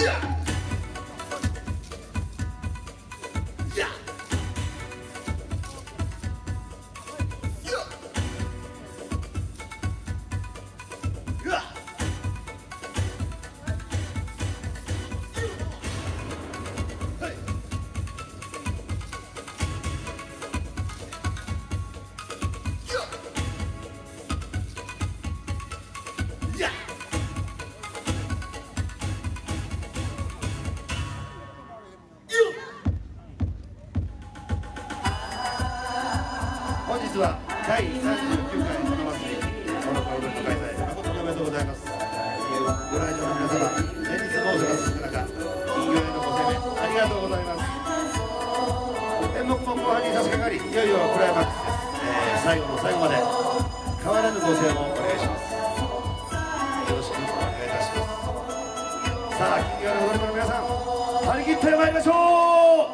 本日は第39回この祭りこのプロジェクト開催誠におめでとうございます。ご来場の皆様、連日猛暑が続く中、金魚へのご声援ありがとうございます。演目も後半に差し掛かり、いよいよクライマックスです。最後の最後まで変わらぬご声援をお願いします。よろしくお願いいたします。さあ、金魚の踊り子の皆さん、張り切ってまいりましょう。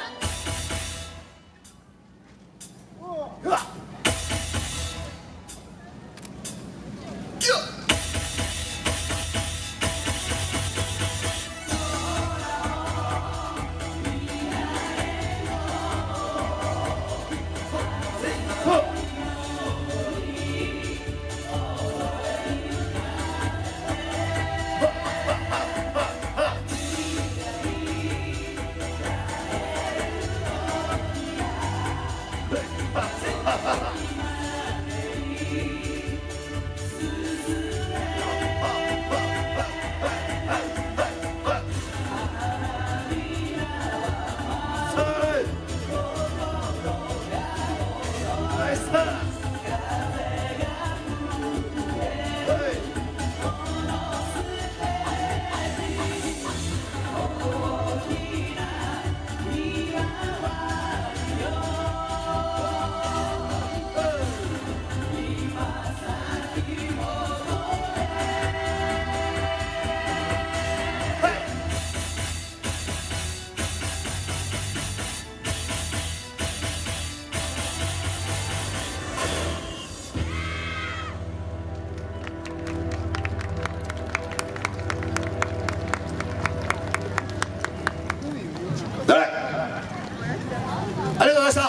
ありがとうございました。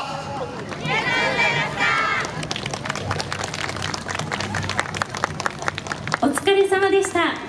お疲れ様でした。